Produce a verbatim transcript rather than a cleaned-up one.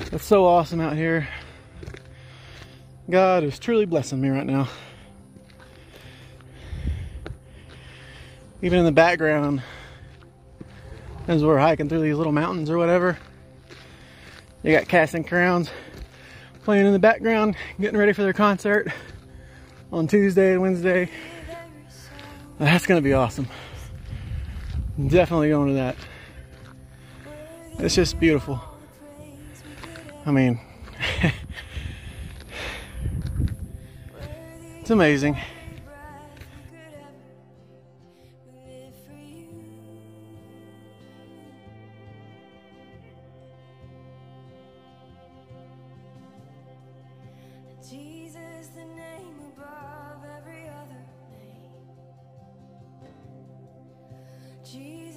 It's so awesome out here. God is truly blessing me right now. Even in the background, as we're hiking through these little mountains or whatever, you got Casting Crowns playing in the background, getting ready for their concert on Tuesday and Wednesday. That's gonna be awesome. Definitely going to that. It's just beautiful. I mean, it's amazing. Jesus, the name above every other name. Jesus.